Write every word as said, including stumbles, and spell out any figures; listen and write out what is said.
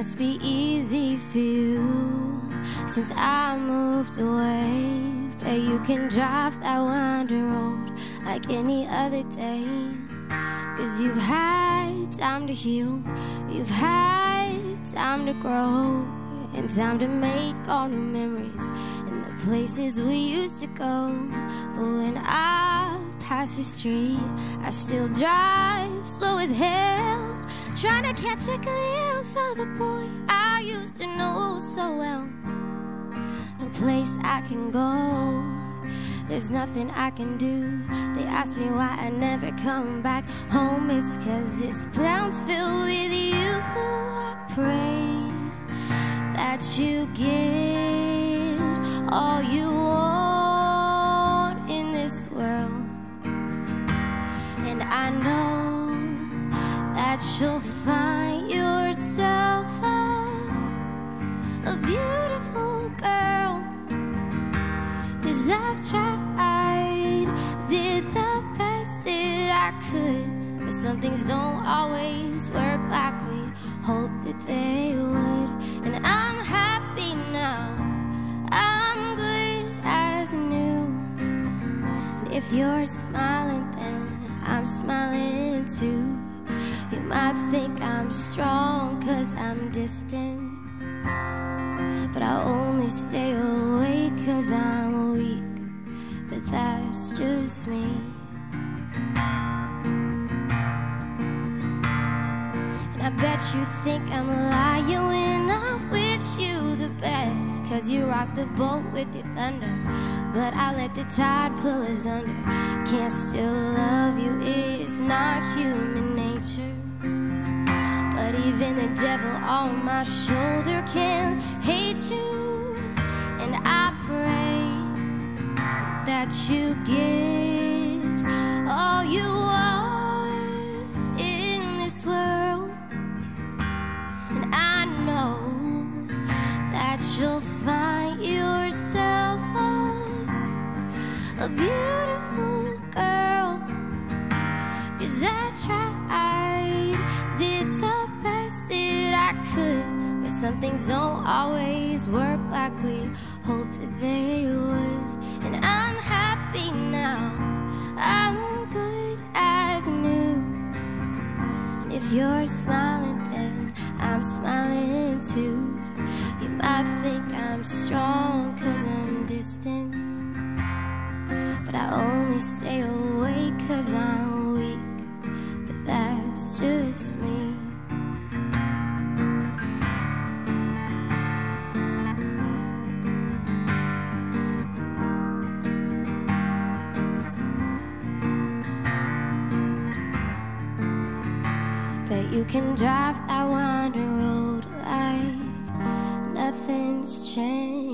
must be easy for you since I moved away. Bet you can drive that winding road like any other day. Cause you've had time to heal, you've had time to grow, and time to make all new memories in the places we used to go. But when I pass your street, I still drive slow as hell, trying to catch a glimpse of the boy I used to know so well. No place I can go, there's nothing I can do. They ask me why I never come back home. It's cause this town's filled with you. I pray that you get all you want in this world, and I know that you'll find yourself a, a beautiful girl. Cause I've tried, did the best that I could, but some things don't always work like we hoped that they would. And I'm happy now, I'm good as new. And if you're smiling, then I'm smiling too. You might think I'm strong cause I'm distant, but I only stay awake cause I'm weak. But that's just me. And I bet you think I'm lying when I wish you the best, cause you rock the boat with your thunder, but I let the tide pull us under. Can't still love you, it's not human nature. But even the devil on my shoulder can hate you. And I pray that you get all you want in this world. And I know that you'll find yourself a, a beautiful girl. Cause I tried, did the best that I could, but some things don't always work like we hoped that they would. And I'm happy now, I'm good as new. And if you're smiling, then I'm smiling too. You might think I'm strong cause I'm distant, but I only stay awake cause I'm weak. But that's just me. Bet you can drive that winding road like nothing's changed.